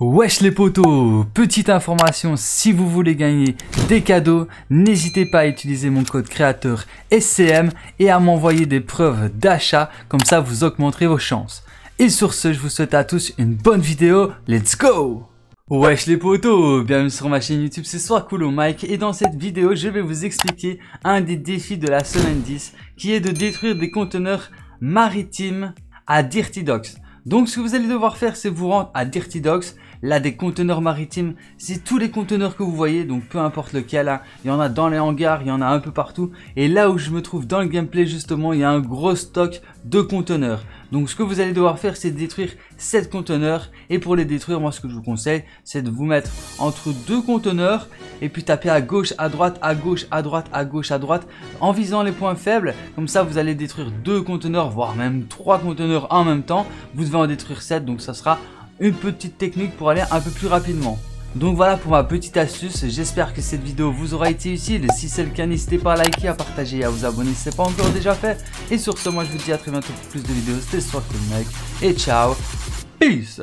Wesh les potos, petite information, si vous voulez gagner des cadeaux, n'hésitez pas à utiliser mon code créateur SCM et à m'envoyer des preuves d'achat, comme ça vous augmenterez vos chances. Et sur ce, je vous souhaite à tous une bonne vidéo, let's go! Wesh les potos, bienvenue sur ma chaîne YouTube, c'est Soircool au mic et dans cette vidéo, je vais vous expliquer un des défis de la semaine 10 qui est de détruire des conteneurs maritimes à Dirty Docks. Donc ce que vous allez devoir faire, c'est vous rendre à Dirty Docks. Là, des conteneurs maritimes, c'est tous les conteneurs que vous voyez, donc peu importe lequel, hein. Il y en a dans les hangars, il y en a un peu partout. Et là où je me trouve dans le gameplay justement, il y a un gros stock de conteneurs. Donc ce que vous allez devoir faire, c'est détruire 7 conteneurs. Et pour les détruire, moi ce que je vous conseille, c'est de vous mettre entre deux conteneurs et puis taper à gauche, à droite, à gauche, à droite, à gauche, à droite, en visant les points faibles. Comme ça, vous allez détruire 2 conteneurs, voire même 3 conteneurs en même temps. Vous devez en détruire 7, donc ça sera une petite technique pour aller un peu plus rapidement. Donc voilà pour ma petite astuce, j'espère que cette vidéo vous aura été utile. Si c'est le cas, n'hésitez pas à liker, à partager et à vous abonner si ce n'est pas encore déjà fait. Et sur ce, moi je vous dis à très bientôt pour plus de vidéos. C'était Soircool mec et ciao, peace.